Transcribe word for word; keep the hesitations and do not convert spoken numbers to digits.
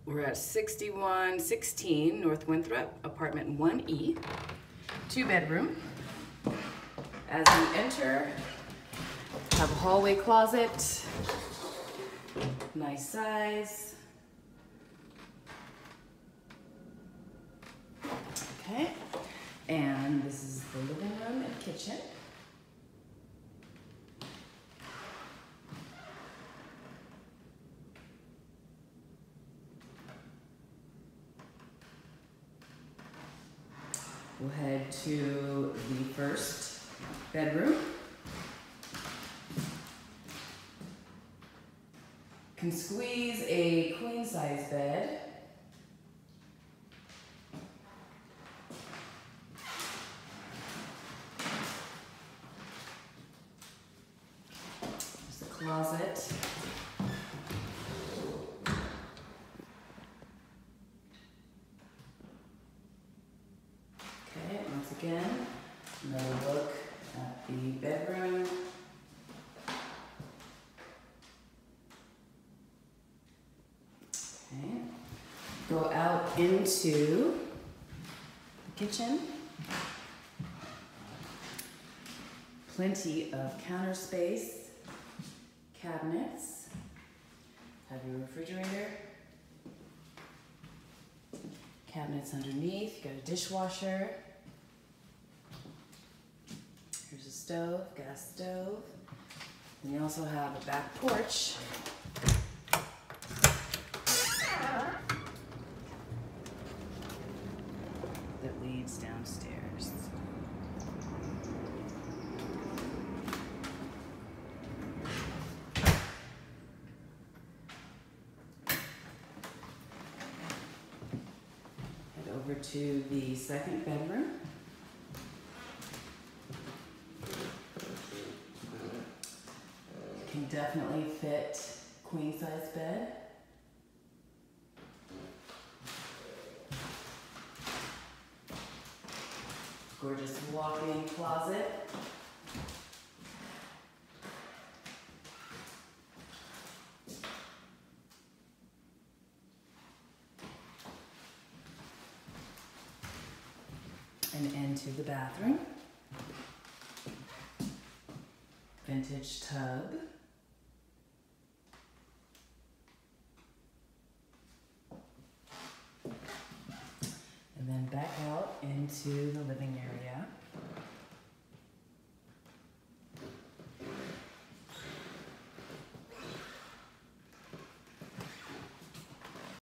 We're at sixty-one sixteen North Winthrop, apartment one E, two bedroom. As you enter, have a hallway closet, nice size. Okay, and this is the living room and kitchen. We'll head to the first bedroom. Can squeeze a queen size bed. There's the closet. Again, another look at the bedroom. Okay. Go out into the kitchen. Plenty of counter space, cabinets. Have your refrigerator. Cabinets underneath. You got a dishwasher. Here's a stove, gas stove. And you also have a back porch. That leads downstairs. Head over to the second bedroom. Can definitely fit queen size bed. Gorgeous walk-in closet. And into the bathroom. Vintage tub. And then back out into the living area.